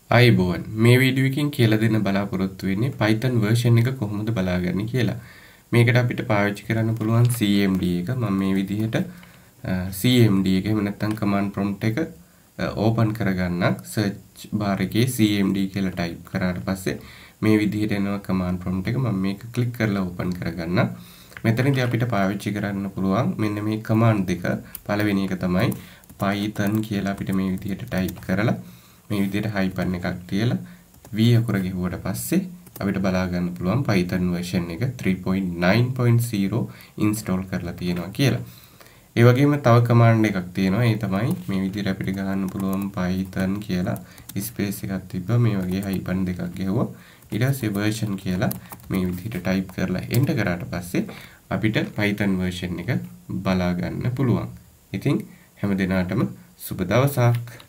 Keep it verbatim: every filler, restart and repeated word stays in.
අයිබෝන් මේ වීඩියෝ එකකින් කියලා දෙන්න බලාපොරොත්තු වෙන්නේ Python version එක කොහොමද බලාගන්නේ කියලා. මේකට අපිට පාවිච්චි කරන්න පුළුවන් C M D එක. මම මේ විදිහට C M D එක එහෙම නැත්නම් command prompt එක open කරගන්න. search bar එකේ C M D කියලා type කරාට පස්සේ මේ විදිහට එනවා command prompt එක. මම මේක click කරලා open කරගන්න. මෙතනදී අපිට පාවිච්චි කරන්න පුළුවන් මෙන්න මේ command දෙක. පළවෙනි එක තමයි Python කියලා අපිට මේ විදිහට type කරලා මේ විදිහට hyphen එකක් තියලා v අකුර ගෙවුවට පස්සේ අපිට බලා ගන්න පුළුවන් Python version එක three point nine point zero install කරලා තියෙනවා කියලා. ඒ වගේම තව command එකක් තියෙනවා. ඒ තමයි මේ විදිහට අපිට ගහන්න පුළුවන් Python කියලා space එකක් තිබ්බා මේ වගේ hyphen දෙකක් ගෙවුවා. ඊට පස්සේ version කියලා මේ විදිහට type කරලා enter කරාට පස්සේ අපිට Python version එක බලා ගන්න පුළුවන්. ඉතින් හැම දිනාටම සුබ දවසක්.